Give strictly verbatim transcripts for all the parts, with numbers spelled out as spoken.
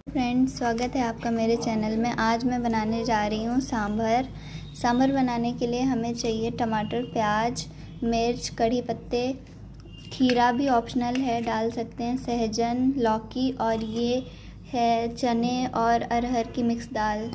Friends, स्वागत है आपका मेरे चैनल में। आज मैं बनाने जा रही हूँ सांभर। सांभर बनाने के लिए हमें चाहिए टमाटर, प्याज, मिर्च, कड़ी पत्ते, खीरा भी ऑप्शनल है, डाल सकते हैं, सहजन, लौकी और ये है चने और अरहर की मिक्स दाल।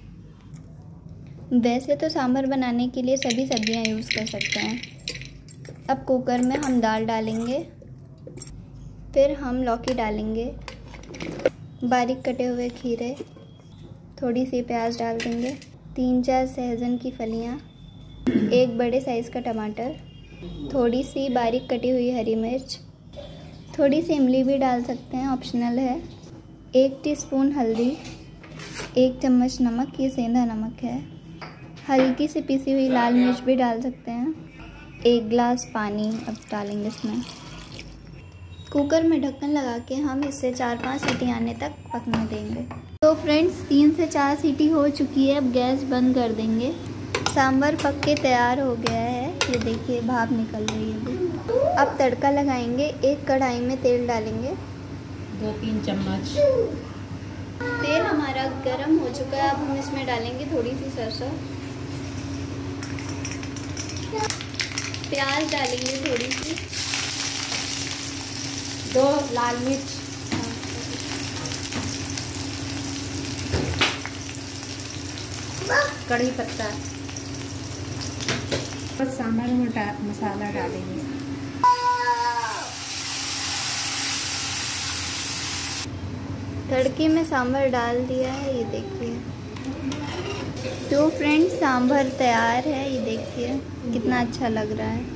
वैसे तो सांभर बनाने के लिए सभी सब्जियां यूज़ कर सकते हैं। अब कुकर में हम दाल डालेंगे, फिर हम लौकी डालेंगे, बारीक कटे हुए खीरे, थोड़ी सी प्याज डाल देंगे, तीन चार सहजन की फलियाँ, एक बड़े साइज़ का टमाटर, थोड़ी सी बारीक कटी हुई हरी मिर्च, थोड़ी सी इमली भी डाल सकते हैं, ऑप्शनल है, एक टीस्पून हल्दी, एक चम्मच नमक, ये सेंधा नमक है, हल्की सी पिसी हुई लाल मिर्च भी डाल सकते हैं, एक गिलास पानी अब डालेंगे इसमें। कुकर में ढक्कन लगा के हम इसे चार पांच सीटी आने तक पकने देंगे। तो फ्रेंड्स, तीन से चार सीटी हो चुकी है, अब गैस बंद कर देंगे। सांभर पक के तैयार हो गया है, ये देखिए भाप निकल रही है अभी। अब तड़का लगाएंगे। एक कढ़ाई में तेल डालेंगे, दो तीन चम्मच। तेल हमारा गर्म हो चुका है, अब हम इसमें डालेंगे थोड़ी सी सरसों, प्याज डालेंगे थोड़ी सी, दो लाल मिर्च, कड़ी पत्ता, बस सांभर में मसाला डालेंगे। तड़के में सांभर डाल दिया है, ये देखिए। तो फ्रेंड्स, सांभर तैयार है, ये देखिए कितना अच्छा लग रहा है।